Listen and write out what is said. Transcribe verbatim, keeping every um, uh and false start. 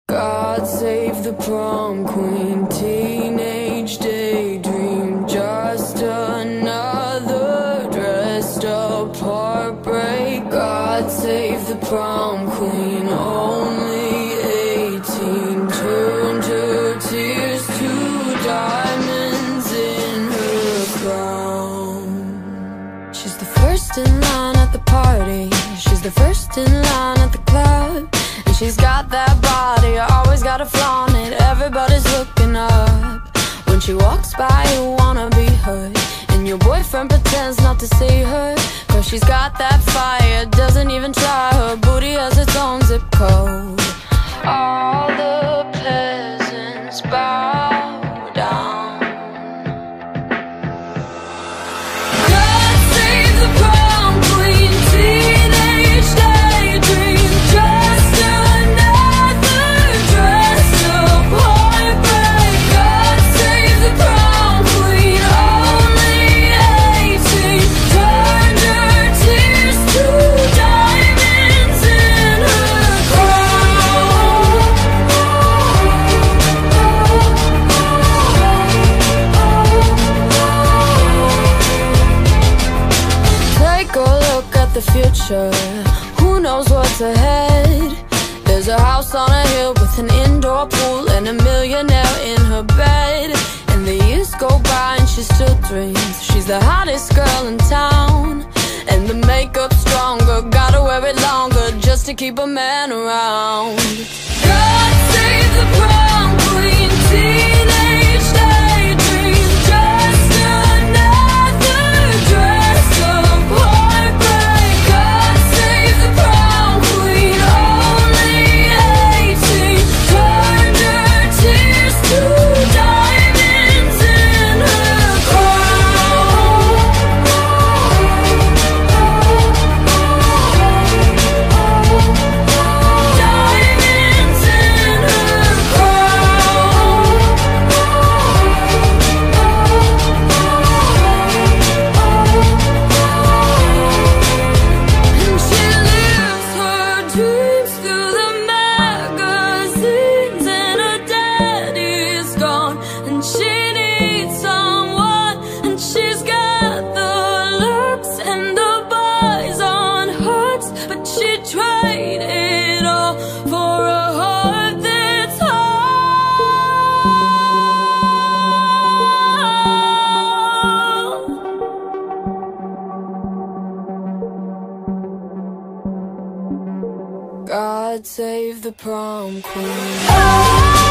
God save the prom queen, teenage daydream, just another dressed up heartbreak. God save the prom queen, only eighteen, turned her tears to diamonds in her crown. She's the first in line at the party, she's the first in line at the club, and she's got that body, always gotta flaunt it, everybody's looking up. When she walks by you wanna be her, and your boyfriend pretends not to see her, cause she's got that fire, doesn't even try, her booty has its own zip code. All the peasants bow down. God save the prom queen, teenage daydream, just another dressed up heartbreak. God save the prom queen, only eighteen, turned her tears to diamonds in her crown. Take a look at the future, who knows what's ahead? There's a house on a hill with an indoor pool and a millionaire in her bed. And the years go by and she still dreams she's the hottest girl in town. And the makeup's stronger, gotta wear it longer just to keep a man around. God save the prom queen, teenage daydream, just another dressed up heartbreak. God save the prom queen, only eighteen, turned her tears to diamonds in her crown. Diamonds in her crown. And she lives her dreams through the magazines, and her daddy's gone, and she needs someone, and she's got the looks and the boys on hooks, but she tried it all for a heart that's whole. God save the prom queen.